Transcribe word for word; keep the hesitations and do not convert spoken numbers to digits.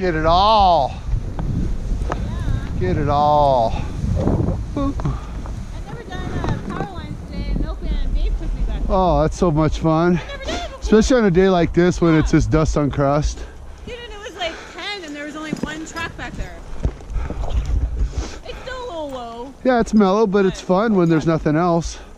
Get it all. Yeah. Get it all. I've never done a power lines today, and Milton and Dave took me back there. Oh, that's so much fun. I've never done it before. Especially on a day like this when Yeah. it's just dust on crust. Dude, and it was like ten and there was only one track back there. It's still a little low. Yeah, it's mellow, but it's fun when there's nothing else.